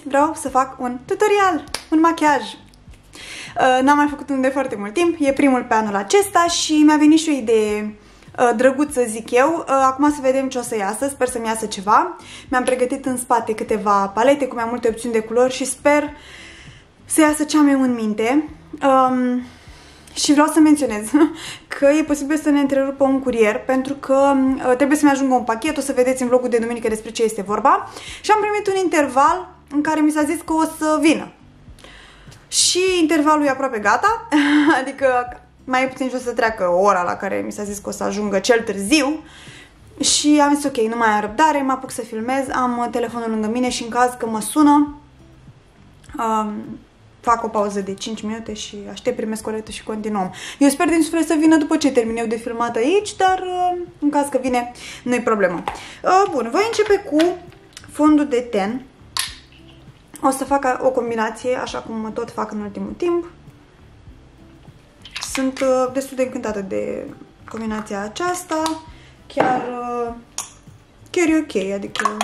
vreau să fac un tutorial, un machiaj. N-am mai făcut unul de foarte mult timp, e primul pe anul acesta și mi-a venit și o idee drăguță, zic eu. Acum să vedem ce o să iasă, sper să-mi iasă ceva. Mi-am pregătit în spate câteva palete cu mai multe opțiuni de culori și sper să iasă ce am eu în minte. Și vreau să menționez că e posibil să ne întrerupă un curier pentru că trebuie să-mi ajungă un pachet, o să vedeți în vlogul de duminică despre ce este vorba. Și am primit un interval în care mi s-a zis că o să vină. Și intervalul e aproape gata, adică mai puțin și o să treacă ora la care mi s-a zis că o să ajungă cel târziu. Și am zis ok, nu mai am răbdare, mă apuc să filmez, am telefonul lângă mine și în caz că mă sună, fac o pauză de 5 minute și aștept, primesc colectul și continuăm. Eu sper din suflet să vină după ce termin eu de filmat aici, dar în caz că vine, nu-i problemă. Bun, voi începe cu fondul de ten. O să fac o combinație, așa cum tot fac în ultimul timp. Sunt destul de încântată de combinația aceasta. Chiar e ok, adică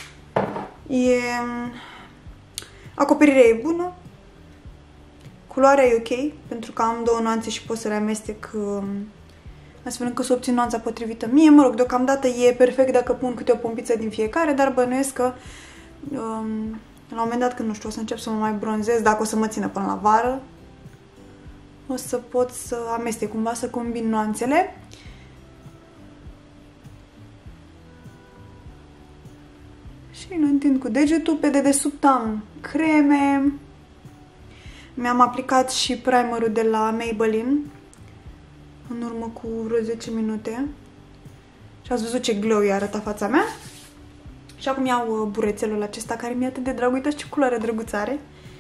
acoperirea e bună. Culoarea e ok, pentru că am două nuanțe și pot să le amestec astfel încât să obțin nuanța potrivită mie. Mă rog, deocamdată e perfect dacă pun câte o pompiță din fiecare, dar bănuiesc că la un moment dat, când nu știu, o să încep să mă mai bronzez, dacă o să mă țină până la vară, o să pot să amestec cumva, să combin nuanțele. Și îl întind cu degetul, pe dedesubt am creme. Mi-am aplicat și primerul de la Maybelline în urmă cu vreo 10 minute. Și ați văzut ce glowy arăta fața mea. Și acum iau burețelul acesta care mi-e atât de drag. Uitați ce culoare drăguță are.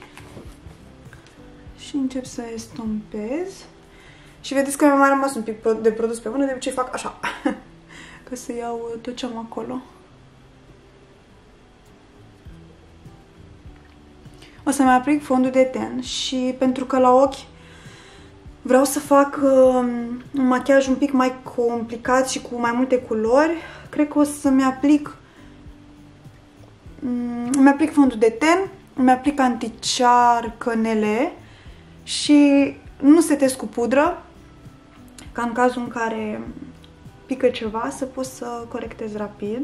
Și încep să estompez. Și vedeți că mi-a mai rămas un pic de produs pe mână, de obicei fac așa. Ca să iau tot ce am acolo. O să-mi aplic fondul de ten și pentru că la ochi vreau să fac un machiaj un pic mai complicat și cu mai multe culori, cred că o să-mi aplic fondul de ten, îmi aplic anticearcănele și nu setez cu pudră, ca în cazul în care pică ceva să pot să corectez rapid.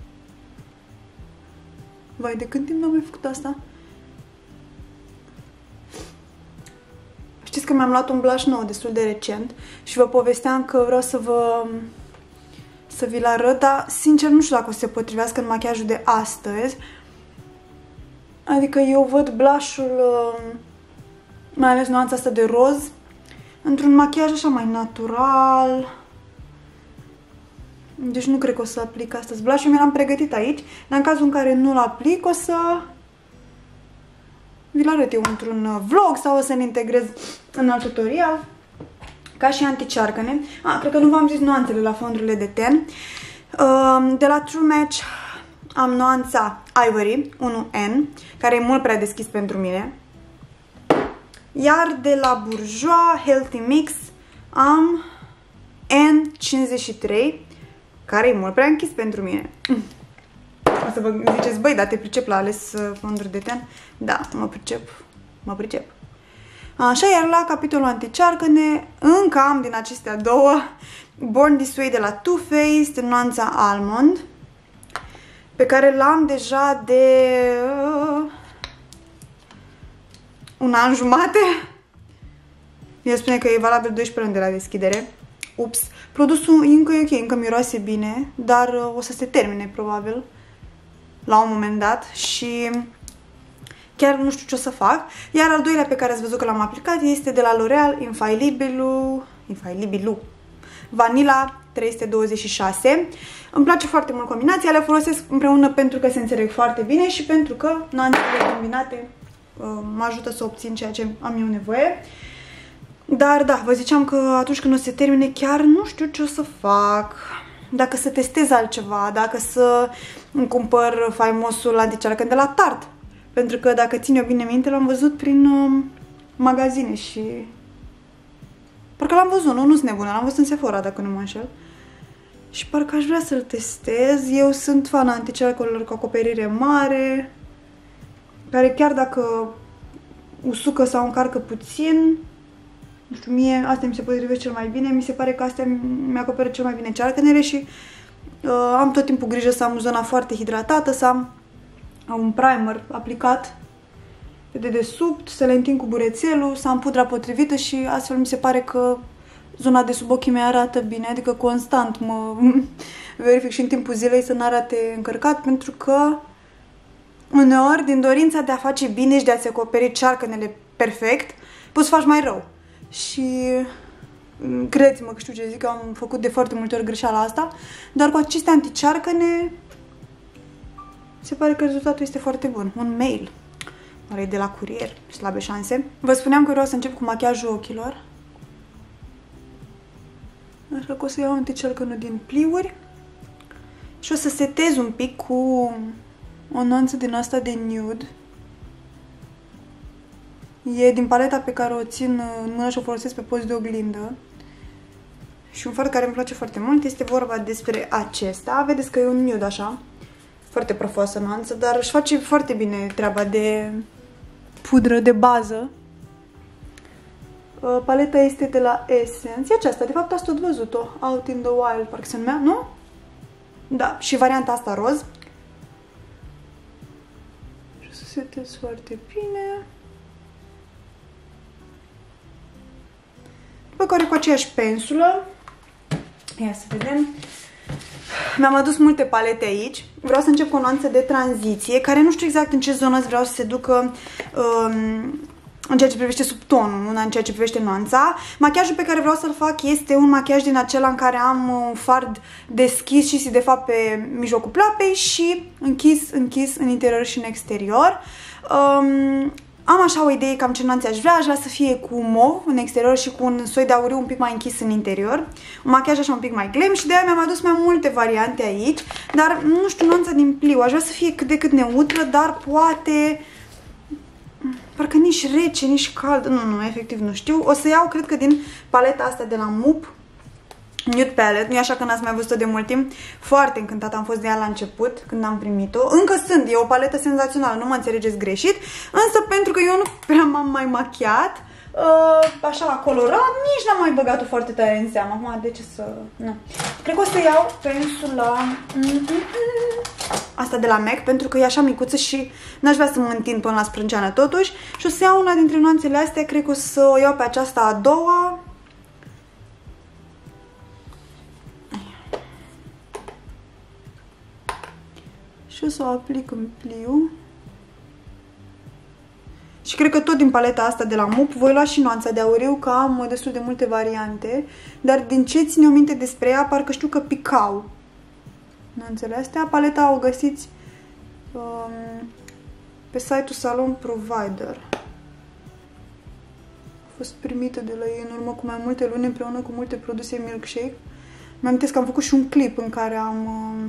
Vai, de când timp n-am mai făcut asta? Știți că mi-am luat un blush nou destul de recent și vă povesteam că vreau să vi-l arăt, dar sincer nu știu dacă o să se potrivească în machiajul de astăzi. Adică eu văd blush-ul, mai ales nuanța asta de roz, într-un machiaj așa mai natural. Deci nu cred că o să aplic astăzi blush-ul, mi l-am pregătit aici, dar în cazul în care nu-l aplic o să vi-l arăt eu într-un vlog sau o să-l integrez în alt tutorial. Ca și anticearcăne. Cred că nu v-am zis nuanțele la fondurile de ten. De la True Match am nuanța Ivory 1N, care e mult prea deschis pentru mine. Iar de la Bourjois Healthy Mix am N53, care e mult prea închis pentru mine. O să vă ziceți, băi, dar te pricep la ales fonduri de ten? Da, mă pricep. Așa, iar la capitolul anticearcăne încă am din acestea două Born This Way de la Too Faced, nuanța Almond, pe care l-am deja de un an jumate. El spune că e valabil 12 luni de la deschidere. Ups, produsul încă e ok, încă miroase bine, dar o să se termine probabil la un moment dat și chiar nu știu ce o să fac. Iar al doilea pe care ați văzut că l-am aplicat este de la L'Oreal Infallibilu Vanilla 326. Îmi place foarte mult combinația, le folosesc împreună pentru că se înțeleg foarte bine și pentru că nuanțele combinate mă ajută să obțin ceea ce am eu nevoie. Dar da, vă ziceam că atunci când o să se termine chiar nu știu ce o să fac. Dacă să testez altceva, dacă să îmi cumpăr faimosul anticearcăn de la Tarte. Pentru că dacă țin eu bine minte, l-am văzut prin magazine și parcă l-am văzut, nu sunt nebună, l-am văzut în Sephora, dacă nu mă înșel. Și parcă aș vrea să-l testez. Eu sunt fan anticearcănelor cu acoperire mare, care chiar dacă usucă sau încarcă puțin, nu știu, mie astea mi se potrivesc cel mai bine, mi se pare că astea mi-acoperă cel mai bine cearcănele și am tot timpul grijă să am zona foarte hidratată, să am un primer aplicat pe dedesubt, să le întind cu burețelul, să am pudra potrivită și astfel mi se pare că zona de sub ochii mei arată bine, adică constant mă verific și în timpul zilei să nu arate încărcat, pentru că uneori, din dorința de a face bine și de a-ți acoperi cearcănele perfect, poți să faci mai rău. Și credeți-mă că știu ce zic, am făcut de foarte multe ori greșeala asta, dar cu aceste anticearcăne se pare că rezultatul este foarte bun. Un mail. Oare e de la curier? Slabe șanse. Vă spuneam că vreau să încep cu machiajul ochilor. Așa că o să iau anticearcănul din pliuri și o să setez un pic cu o nuanță din asta de nude. E din paleta pe care o țin în mână și o folosesc pe post de oglindă. Și un fard care îmi place foarte mult este vorba despre acesta. Vedeți că e un nude așa. Foarte profoasă nuanță, dar își face foarte bine treaba de pudră de bază. Paleta este de la Essence. E aceasta, de fapt ați tot văzut-o. Out in the Wild, parcă se numea, nu? Da, și varianta asta roz. Și o să setez foarte bine. După care cu aceeași pensulă, ia să vedem, mi-am adus multe palete aici. Vreau să încep cu o nuanță de tranziție, care nu știu exact în ce zonă vreau să se ducă în ceea ce privește subtonul, nu în ceea ce privește nuanța. Machiajul pe care vreau să-l fac este un machiaj din acela în care am un fard deschis și de fapt pe mijlocul pleoapei și închis în interior și în exterior. Am așa o idee cam ce nuanțe aș vrea să fie cu mov în exterior și cu un soi de auriu un pic mai închis în interior. Un machiaj așa un pic mai glam și de aia mi-am adus mai multe variante aici, dar nu știu, nuanța din pliu, aș vrea să fie cât de cât neutră, dar poate parcă nici rece, nici cald, nu, efectiv nu știu. O să iau, cred că din paleta asta de la MUP, Nude Palette, nu e așa că n-ați mai văzut-o de mult timp. Foarte încântată am fost de ea la început, când am primit-o. Încă sunt, e o paletă senzațională, nu mă înțelegeți greșit. Însă pentru că eu nu prea m-am mai machiat, așa la colorat, nici n-am mai băgat-o foarte tare în seamă. Acum, de ce să... Nu. Cred că o să iau pensula asta de la MAC, pentru că e așa micuță și n-aș vrea să mă întind până la sprânceană totuși. Și o să iau una dintre nuanțele astea, cred că o să o iau pe aceasta a doua. Și o să o aplic în pliu. Și cred că tot din paleta asta de la MUP voi lua și nuanța de auriu, că am destul de multe variante. Dar din ce țin eu minte despre ea, parcă știu că picau nuanțele astea. Paleta o găsiți pe site-ul Salon Provider. A fost primită de la ei în urmă cu mai multe luni împreună cu multe produse Milkshake. Mi-am că am făcut și un clip în care am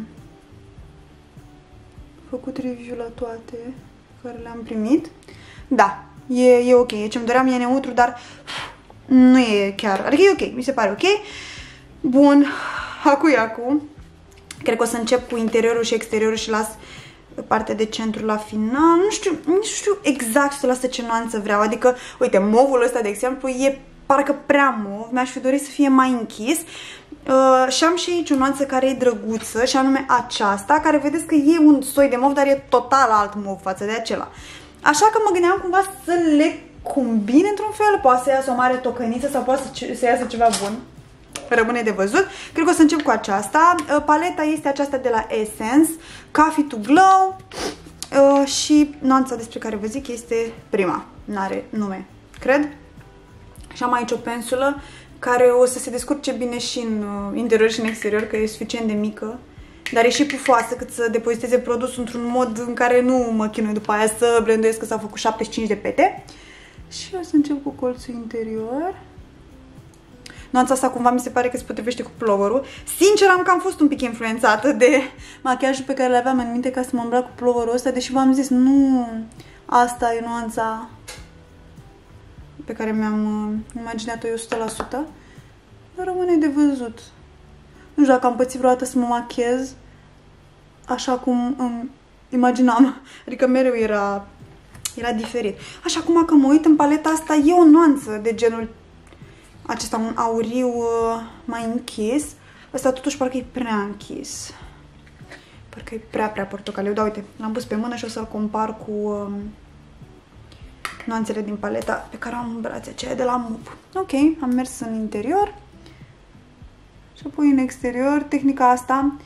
făcut review la toate care le-am primit. Da, e ok, e ce-mi doream, e neutru, dar nu e chiar, adică e ok, mi se pare ok. Bun, acu. Cred că o să încep cu interiorul și exteriorul și las partea de centru la final. Nu știu exact 100% ce nuanță vreau, adică, uite, movul ăsta, de exemplu, e parcă prea mov, mi-aș fi dorit să fie mai închis. Și am și aici o nuanță care e drăguță, și anume aceasta, care vedeți că e un soi de mov, dar e total alt mov față de acela. Așa că mă gândeam cumva să le combin într-un fel, poate să iasă o mare tocăniță sau poate să iasă ceva bun. Rămâne de văzut. Cred că o să încep cu aceasta. Paleta este aceasta de la Essence, Coffee to Glow, și nuanța despre care vă zic este prima, n-are nume, cred. Și am aici o pensulă care o să se descurce bine și în interior și în exterior, că e suficient de mică, dar e și pufoasă cât să depoziteze produsul într-un mod în care nu mă chinui după aia să blenduiesc, că s-au făcut 75 de pete. Și o să încep cu colțul interior. Nuanța asta cumva mi se pare că se potrivește cu ploverul. Sincer, am cam fost un pic influențată de machiajul pe care le aveam în minte ca să mă îmbrac cu ploverul ăsta, deși v-am zis, nu asta e nuanța pe care mi-am imaginat-o eu 100%. Dar rămâne de văzut. Nu știu dacă am pățit vreodată să mă machez așa cum îmi imaginam. Adică mereu era Era diferit. Așa, acum că mă uit în paleta asta, e o nuanță de genul acesta, un auriu mai închis. Ăsta totuși parcă e prea închis. Parcă e prea portocaliu. Da, uite, l-am pus pe mână și o să-l compar cu nuanțele din paleta pe care am în brațe, aceea de la MUP. Ok, am mers în interior. Și apoi în exterior, tehnica asta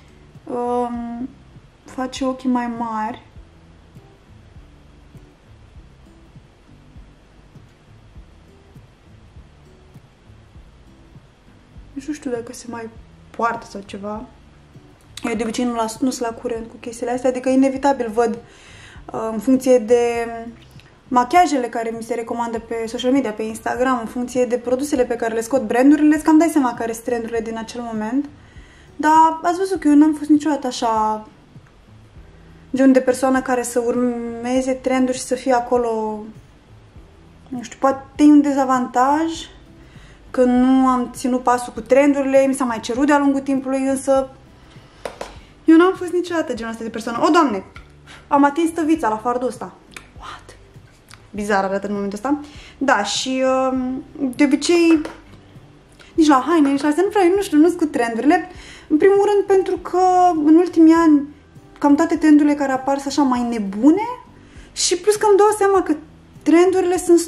face ochii mai mari. Nu știu dacă se mai poartă sau ceva. Eu de obicei nu sunt la curent cu chestiile astea, adică inevitabil văd în funcție de machiajele care mi se recomandă pe social media, pe Instagram, în funcție de produsele pe care le scot brandurile, îți cam dai seama care sunt trendurile din acel moment. Dar ați văzut că eu n-am fost niciodată așa gen de persoană care să urmeze trenduri și să fie acolo. Nu știu, poate e un dezavantaj că nu am ținut pasul cu trendurile, mi s-a mai cerut de-a lungul timpului, însă eu n-am fost niciodată genul ăsta de persoană. O, Doamne! Am atins tăvița la fardul ăsta. What? Bizar arată în momentul ăsta. Da, și de obicei nici la haine, nici la astea nu știu, nu-s cu trendurile. În primul rând pentru că în ultimii ani cam toate trendurile care apar sunt așa mai nebune și plus că îmi dau seama că trendurile sunt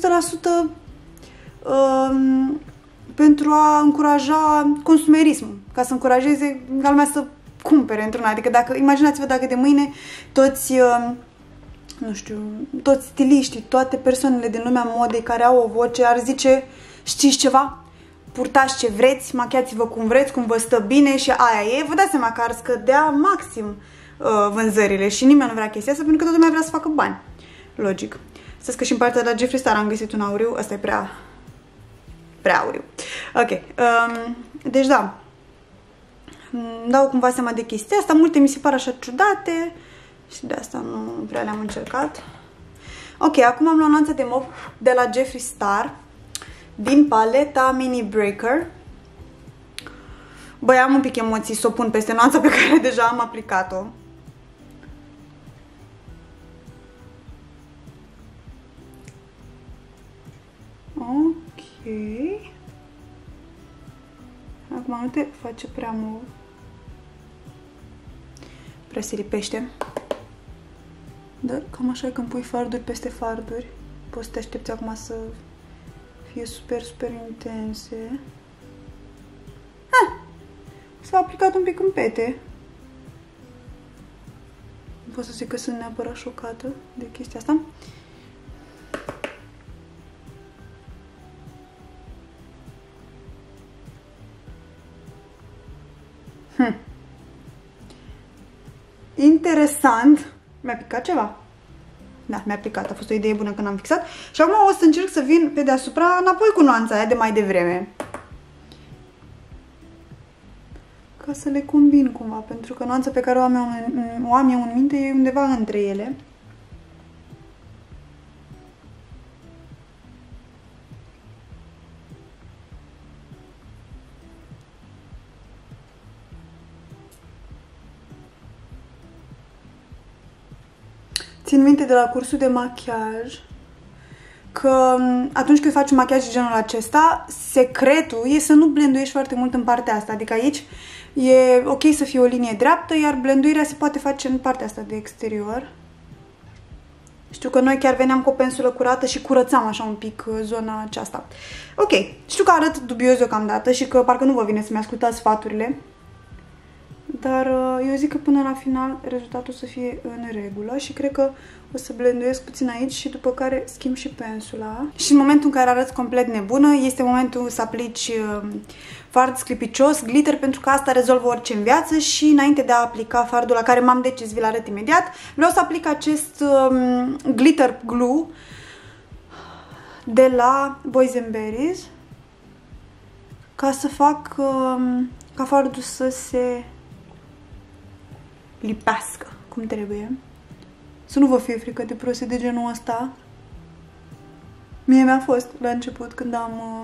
100% pentru a încuraja consumerismul, ca să încurajeze lumea să cumpere într-una. Adică dacă, imaginați-vă dacă de mâine toți, nu știu, toți stiliștii, toate persoanele din lumea modei care au o voce ar zice, știți ceva? Purtați ce vreți, machiați-vă cum vreți, cum vă stă bine și aia e. Vă dați seama că ar scădea maxim vânzările și nimeni nu vrea chestia asta pentru că toată lumea vrea să facă bani. Logic. Să că și în partea de la Jeffree Star am găsit un auriu, ăsta e prea auriu. Ok. Deci da. Dau cumva seama de chestia asta. Multe mi se par așa ciudate și de asta nu prea le-am încercat. Ok, acum am luat nuanța de mauve de la Jeffree Star din paleta Mini Breaker. Băi, am un pic emoții să o pun peste nuanța pe care deja am aplicat-o. Ok. Acum nu te face prea mult. Prea se lipește. Dar cam așa când pui farduri peste farduri, poți să te aștepți acum să fie super intense. S-a aplicat un pic în pete. Nu pot să zic că sunt neapărat șocată de chestia asta. Interesant. Mi-a picat ceva. Da, mi-a picat. A fost o idee bună când am fixat. Și acum o să încerc să vin pe deasupra înapoi cu nuanța aia de mai devreme. Ca să le combin cumva, pentru că nuanța pe care o am eu în minte e undeva între ele. Țin minte de la cursul de machiaj că atunci când faci un machiaj de genul acesta, secretul e să nu blenduiești foarte mult în partea asta. Adică aici e ok să fie o linie dreaptă, iar blenduirea se poate face în partea asta de exterior. Știu că noi chiar veneam cu o pensulă curată și curățam așa un pic zona aceasta. Ok, știu că arăt dubios deocamdată și că parcă nu vă vine să-mi ascultați sfaturile. Dar eu zic că până la final rezultatul o să fie în regulă și cred că o să blenduiesc puțin aici și după care schimb și pensula. Și în momentul în care arăți complet nebună, este momentul să aplici fard sclipicios, glitter, pentru că asta rezolvă orice în viață. Și înainte de a aplica fardul la care m-am decis, vi-l arăt imediat, vreau să aplic acest glitter glue de la Boys and Berries ca să fac ca fardul să se lipească cum trebuie. Să nu vă fie frică de prostii de genul ăsta. Mie mi-a fost la început când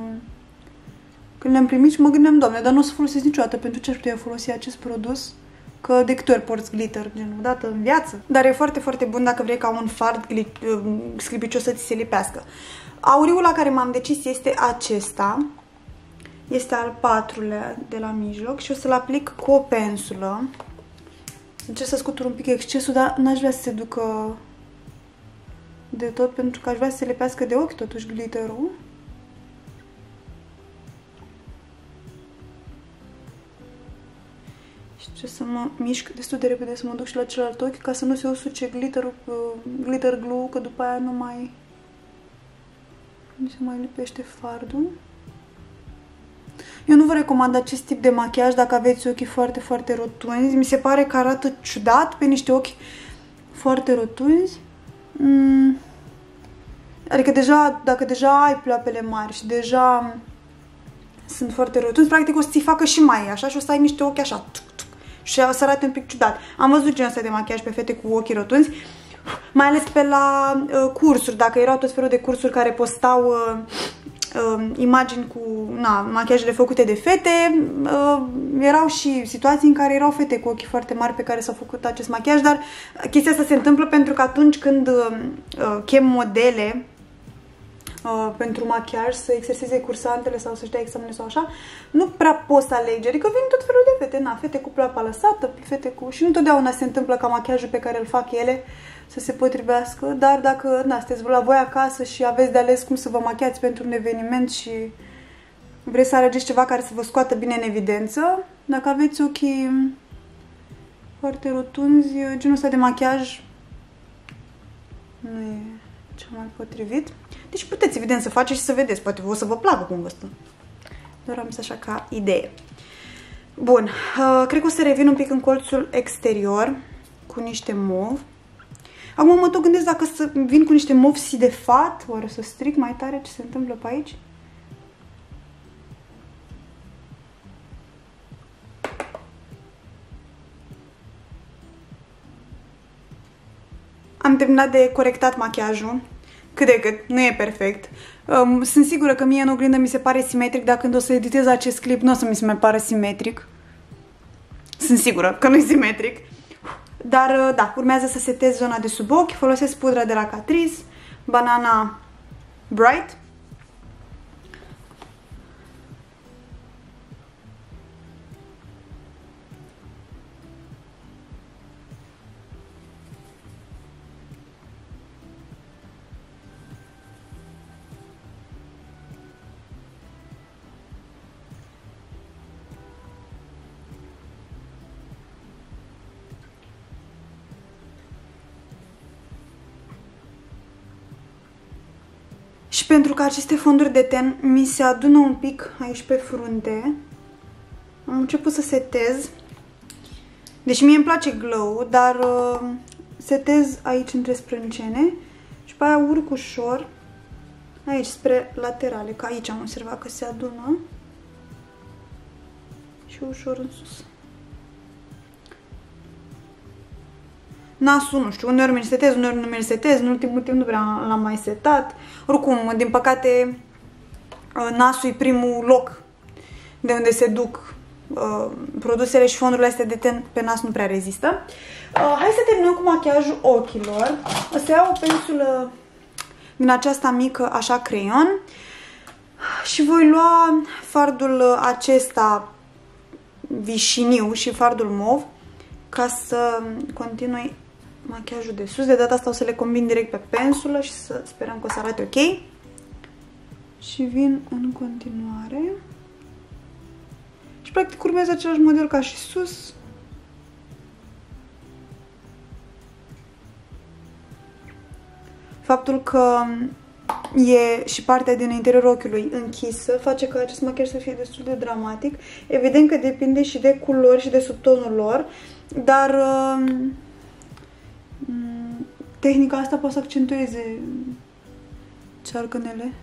le-am primit și mă gândeam, Doamne, dar nu o să folosesc niciodată, pentru ce aș putea folosi acest produs Că de câte ori porți glitter, gen o dată în viață. Dar e foarte, foarte bun dacă vrei ca un fard sclipicios să ți se lipească. Auriul la care m-am decis este acesta. Este al 4-lea de la mijloc și o să-l aplic cu o pensulă. Încerc să scutur un pic excesul, dar n-aș vrea să se ducă de tot, pentru că aș vrea să se lipească de ochi totuși glitterul. Și trebuie să mă mișc destul de repede, să mă duc și la celălalt ochi, ca să nu se usuce glitter glue, că după aia nu se mai lipește fardul. Eu nu vă recomand acest tip de machiaj dacă aveți ochii foarte, foarte rotunzi. Mi se pare că arată ciudat pe niște ochi foarte rotunzi. Adică dacă deja ai pleoapele mari și deja sunt foarte rotunzi, practic o să ți facă și mai așa și o să ai niște ochi așa și o să arate un pic ciudat. Am văzut genul ăsta de machiaj pe fete cu ochii rotunzi, mai ales pe la cursuri, dacă erau tot felul de cursuri care postau imagini cu machiajele făcute de fete, erau și situații în care erau fete cu ochii foarte mari pe care s-au făcut acest machiaj, dar chestia asta se întâmplă pentru că atunci când chem modele pentru machiaj să exerseze cursantele sau să-și dea examene sau așa, nu prea poți să alegi, adică vin tot felul de fete, fete cu pleoapa lăsată, fete cu... și nu totdeauna se întâmplă ca machiajul pe care îl fac ele să se potrivească, dar dacă sunteți la voi acasă și aveți de ales cum să vă machiați pentru un eveniment și vreți să alegeți ceva care să vă scoată bine în evidență, dacă aveți ochii foarte rotunzi, genul ăsta de machiaj nu e cel mai potrivit. Deci puteți, evident, să faceți și să vedeți. Poate o să vă placă cum vă stă. Doar am zis așa ca idee. Bun. Cred că o să revin un pic în colțul exterior cu niște mov. Acum mă tot gândesc dacă să vin cu niște mov sidefat. Oare o să stric mai tare ce se întâmplă pe aici? Am terminat de corectat machiajul. Cât de cât, nu e perfect. Sunt sigură că mie în oglindă mi se pare simetric, dar când o să editez acest clip nu o să mi se mai pare simetric. Sunt sigură că nu e simetric. Dar da, urmează să setez zona de sub ochi. Folosesc pudra de la Catrice, Banana Bright. Și pentru că aceste fonduri de ten mi se adună un pic aici pe frunte, am început să setez. Deci mie îmi place glow, dar setez aici între sprâncene și pe aia urc ușor aici spre laterale, că aici am observat că se adună, și ușor în sus. Nasul, nu știu, uneori mi-l setez, uneori nu mi-l setez, în ultimul timp nu prea l-am mai setat. Oricum, din păcate, nasul e primul loc de unde se duc produsele și fondurile astea de ten pe nas nu prea rezistă. Hai să terminăm cu machiajul ochilor. O să iau o pensulă din aceasta mică, așa, creion, și voi lua fardul acesta vișiniu și fardul mov ca să continui machiajul de sus. De data asta o să le combin direct pe pensulă și să sperăm că o să arate ok. Și vin în continuare. Și practic urmez același model ca și sus. Faptul că e și partea din interiorul ochiului închisă face ca acest machiaj să fie destul de dramatic. Evident că depinde și de culori și de subtonul lor, dar tehnica asta poate să accentueze cearcănele.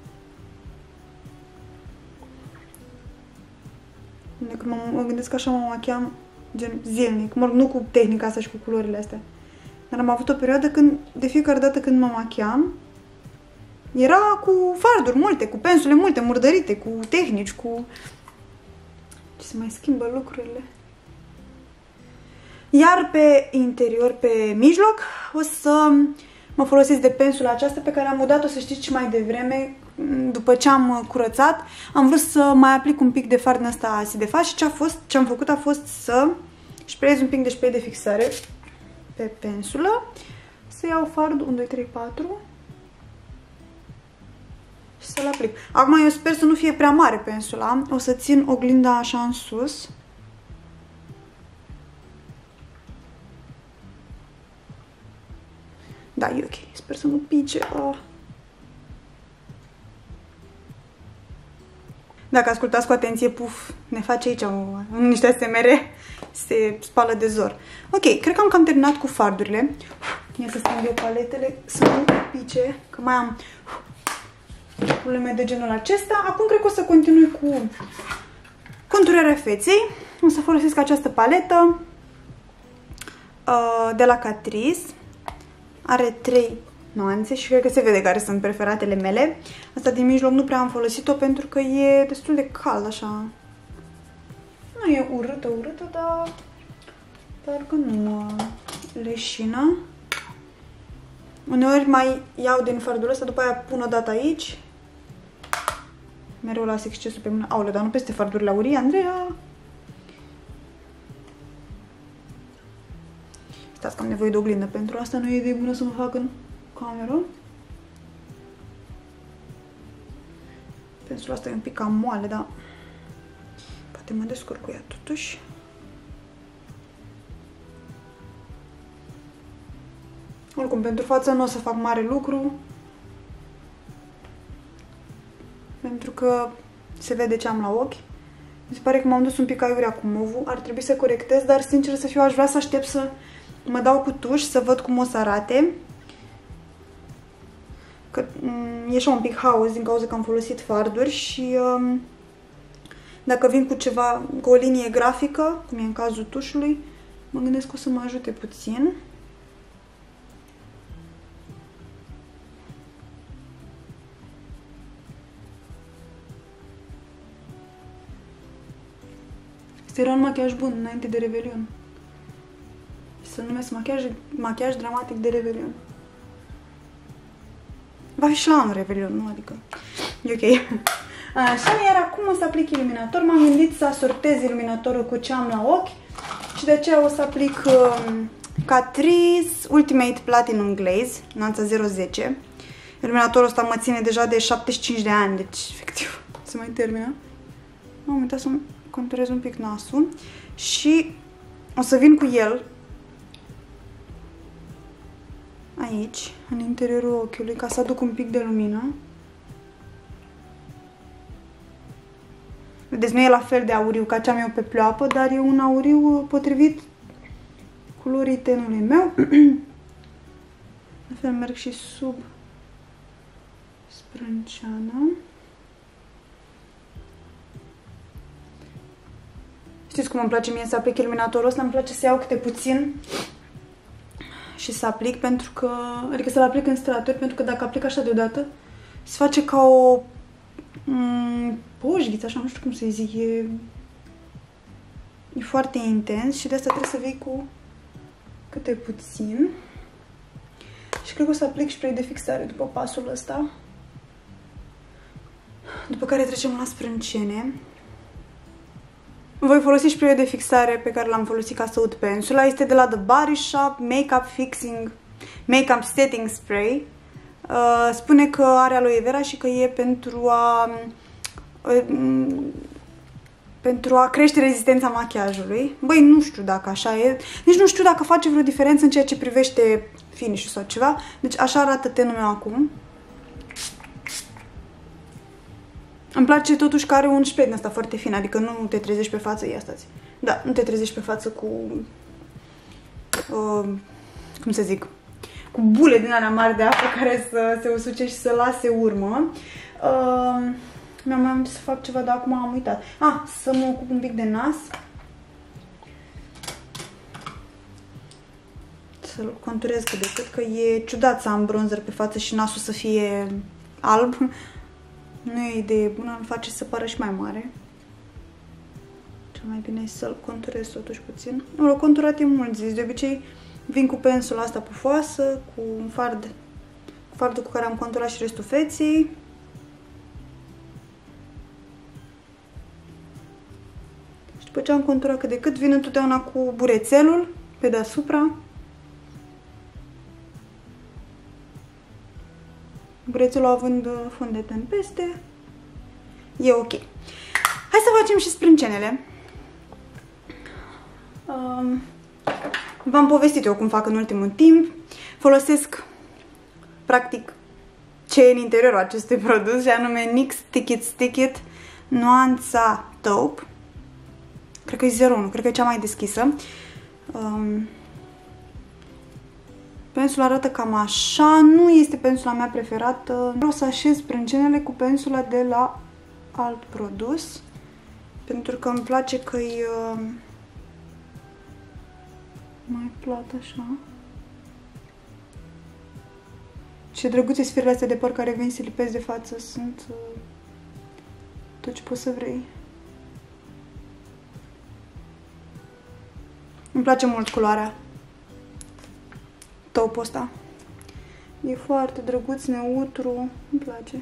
Când mă gândesc că așa mă machiam gen zilnic, mă rog, nu cu tehnica asta și cu culorile astea, dar am avut o perioadă când de fiecare dată când mă machiam era cu farduri multe, cu pensule multe, murdărite, cu tehnici, cu... Ce se mai schimbă lucrurile. Iar pe interior, pe mijloc, o să mă folosesc de pensula aceasta pe care am udat-o, să știți, mai devreme, după ce am curățat. Am vrut să mai aplic un pic de fard din ăsta acidefat și ce am făcut a fost să sprayez un pic de spray de fixare pe pensulă, să iau fardul 1, 2, 3, 4 și să-l aplic. Acum eu sper să nu fie prea mare pensula, o să țin oglinda așa în sus. Da, e ok. Sper să nu pice. Oh. Dacă ascultați cu atenție, puf, ne face aici niște ASMR, se spală de zor. Ok, cred că am cam terminat cu fardurile. Ia să strâng eu paletele, să nu pice, că mai am probleme de genul acesta. Acum cred că o să continui cu conturarea feței. O să folosesc această paletă de la Catrice. Are 3 nuanțe și cred că se vede care sunt preferatele mele. Asta din mijloc nu prea am folosit-o pentru că e destul de cald, așa. Nu e urâtă, dar parcă nu mă leșină. Uneori mai iau din fardul ăsta, după aia pun o dată aici. Mereu las excesul pe mână. Aoleu, dar nu peste fardurile aurii, Andreea! Stați că am nevoie de oglindă pentru asta, nu e de bună să mă fac în cameră. Pensula asta e un pic cam moale, dar poate mă descurc cu ea totuși. Oricum, pentru față nu o să fac mare lucru, pentru că se vede ce am la ochi. Mi se pare că m-am dus un pic aiurea cu movul, ar trebui să corectez, dar sincer să fiu, aș vrea să aștept să mă dau cu tuș, să văd cum o să arate. Că e așa un pic haos din cauza că am folosit farduri și dacă vin cu ceva, cu o linie grafică, cum e în cazul tușului, mă gândesc că o să mă ajute puțin. Este era un machiaj bun înainte de Revelion. Să numesc machiaj dramatic de Revelion. Va fi și la anul Revelion, nu? Adică e ok. Așa, iar acum o să aplic iluminator. M-am gândit să asortez iluminatorul cu ce am la ochi și de aceea o să aplic Catrice Ultimate Platinum Glaze, nuanța 010. Iluminatorul ăsta mă ține deja de 75 de ani, deci efectiv se mai termină. Am uitat să conturez un pic nasul și o să vin cu el aici, în interiorul ochiului, ca să aduc un pic de lumină. Vedeți, nu e la fel de auriu ca ce am eu pe pleoapă, dar e un auriu potrivit culorii tenului meu. La fel merg și sub sprânceană. Știți cum îmi place mie să aplic iluminatorul ăsta? Îmi place să iau câte puțin și să aplic, pentru că, adică să-l aplic în straturi, pentru că dacă aplic așa deodată, se face ca o poșghiță, așa, nu știu cum să-i zic, e foarte intens și de asta trebuie să vii cu câte puțin. Și cred că o să aplic spray de fixare după pasul ăsta, după care trecem la sprâncene. Voi folosi spray de fixare pe care l-am folosit ca să ud pensula. Este de la The Body Shop Makeup Setting Spray. Spune că are aloe vera și că e pentru a crește rezistența machiajului. Băi, nu știu dacă așa e. Nici nu știu dacă face vreo diferență în ceea ce privește finish-ul sau ceva. Deci așa arată tenul meu acum. Îmi place totuși că are un spray din ăsta foarte fin, adică nu te trezești pe față, ia stați. Da, nu te trezești pe față cu, cum să zic, cu bule din alea mari de apă care să se usuce și să lase urmă. Mi-am mai să fac ceva, dar acum am uitat. Să mă ocup un pic de nas. Să-l conturez cât de cât, că e ciudat să am bronzer pe față și nasul să fie alb. Nu e idee bună, îl face să pară și mai mare. cel mai bine e să-l conturez totuși puțin. L-au conturat e mult zis, de obicei vin cu pensula asta pufoasă, cu un fardul cu care am conturat și restul feței. Și după ce am conturat cât de cât, vin întotdeauna cu burețelul pe deasupra. Burețelul având fundeten peste. E ok. Hai să facem și sprâncenele. V-am povestit eu cum fac în ultimul timp. Folosesc practic ce e în interiorul acestui produs, și anume NYX Stick It nuanța Taupe. Cred că e 01, cred că e cea mai deschisă. Pensula arată cam așa, nu este pensula mea preferată. Vreau să așez sprâncenele cu pensula de la alt produs, pentru că îmi place că e mai plat așa. Ce drăguțe sferele astea de păr care vin să lipesc de față, sunt tot ce poți să vrei. Îmi place mult culoarea Taupe-ul ăsta. E foarte drăguț, neutru, îmi place.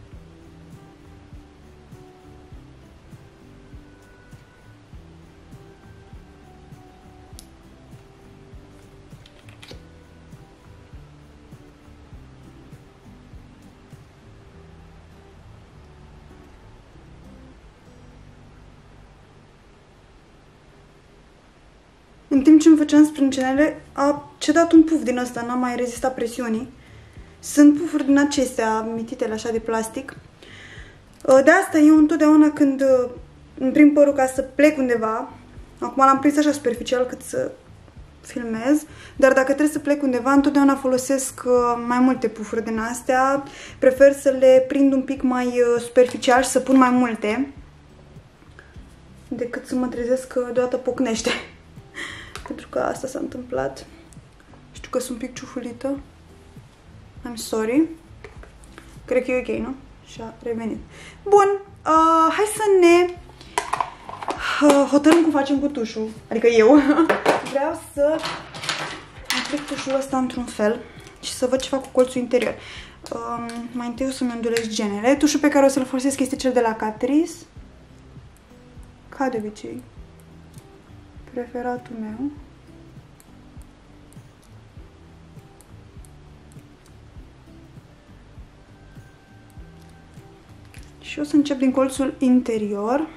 În timp ce îmi făceam sprâncenele, a cedat un puf din ăsta, n-am mai rezistat presiunii. Sunt pufuri din acestea, mititele așa de plastic. De asta eu întotdeauna când îmi prind părul ca să plec undeva, acum l-am prins așa superficial cât să filmez, dar dacă trebuie să plec undeva, întotdeauna folosesc mai multe pufuri din astea. Prefer să le prind un pic mai superficial și să pun mai multe, decât să mă trezesc că deodată pocnește. Pentru că asta s-a întâmplat. Știu că sunt un pic ciufulită. I'm sorry. Cred că e ok, nu? Și-a revenit. Bun, hai să ne hotărâm cum facem cu tușul. Adică eu. Vreau să aplic tușul ăsta într-un fel și să văd ce fac cu colțul interior. Mai întâi o să-mi ondulez genele. Tușul pe care o să-l folosesc este cel de la Catrice. Ca de obicei. Preferatul meu. Și o să încep din colțul interior.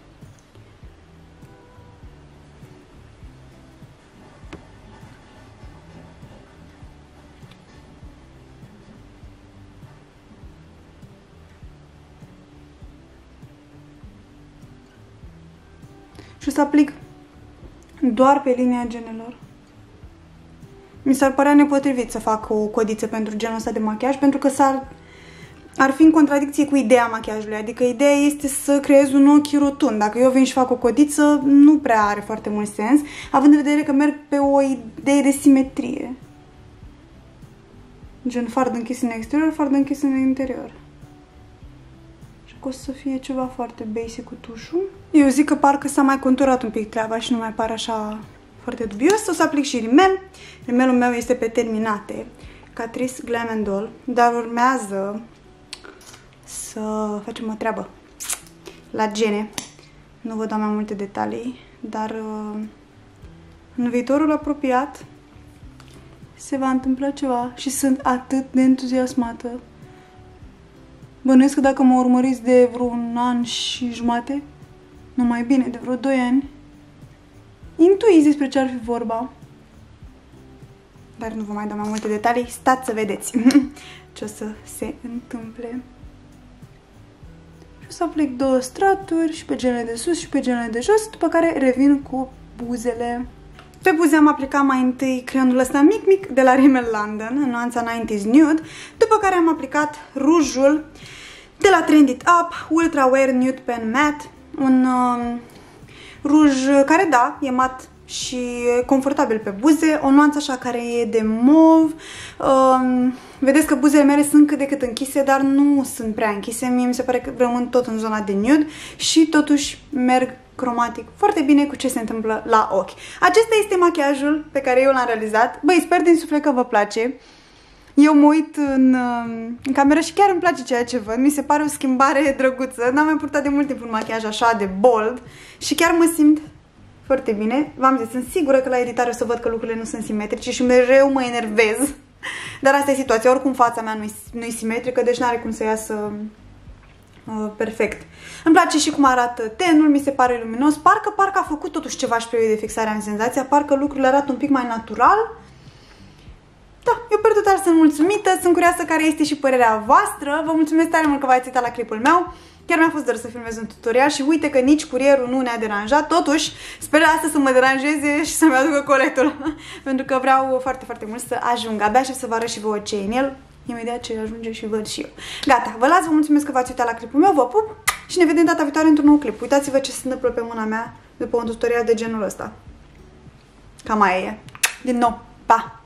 Și o să aplic doar pe linia genelor. Mi s-ar părea nepotrivit să fac o codiță pentru genul ăsta de machiaj, pentru că ar fi în contradicție cu ideea machiajului. Adică ideea este să creez un ochi rotund. Dacă eu vin și fac o codiță, nu prea are foarte mult sens, având în vedere că merg pe o idee de simetrie. Gen fard închis în exterior, fard închis în interior. Și că o să fie ceva foarte basic cu tușul. Eu zic că parcă s-a mai conturat un pic treaba și nu mai pare așa foarte dubios. O să aplic și rimel. Rimelul meu este pe terminate, Catrice Glam & Doll, dar urmează să facem o treabă la gene. Nu vă dau mai multe detalii, dar în viitorul apropiat se va întâmpla ceva și sunt atât de entuziasmată. Bănuiesc că dacă mă urmăriți de vreun an și jumate, nu mai bine, de vreo 2 ani, intuiți despre ce ar fi vorba. Dar nu vă mai dau mai multe detalii, stați să vedeți ce o să se întâmple. Și o să aplic 2 straturi și pe genele de sus și pe genele de jos, după care revin cu buzele. Pe buze am aplicat mai întâi creionul ăsta mic de la Rimmel London, în nuanța 90s Nude, după care am aplicat rujul de la Trend It Up, Ultra Wear Nude Pen Matte, un ruj care, da, e mat și e confortabil pe buze, o nuanță așa care e de mov. Vedeți că buzele mele sunt cât de cât închise, dar nu sunt prea închise, mie mi se pare că rămân tot în zona de nude și totuși merg cromatic foarte bine cu ce se întâmplă la ochi. Acesta este machiajul pe care eu l-am realizat. Băi, sper din suflet că vă place. Eu mă uit în cameră și chiar îmi place ceea ce văd. Mi se pare o schimbare drăguță. N-am mai purtat de mult timp un machiaj așa de bold și chiar mă simt foarte bine. V-am zis, sunt sigură că la editare o să văd că lucrurile nu sunt simetrice și mereu mă enervez. Dar asta e situația. Oricum fața mea nu-i simetrică, deci n-are cum să iasă perfect. Îmi place și cum arată tenul, mi se pare luminos. Parcă a făcut totuși ceva și pe de fixare, am senzația. Parcă lucrurile arată un pic mai natural. Da, eu per total sunt mulțumită, sunt curioasă care este și părerea voastră. Vă mulțumesc tare mult că v-ați uitat la clipul meu. Chiar mi-a fost dor să filmez un tutorial și uite că nici curierul nu ne-a deranjat. Totuși, sper asta să mă deranjeze și să-mi aducă coletul. Pentru că vreau foarte, foarte mult să ajung. Abia aștept să vă arăt și vouă ce e în el. Imediat ce ajunge și văd și eu. Gata, vă las, vă mulțumesc că v-ați uitat la clipul meu, vă pup și ne vedem data viitoare într-un nou clip. Uitați-vă ce se întâmplă pe mâna mea după un tutorial de genul ăsta. Cam aia e. Din nou, pa!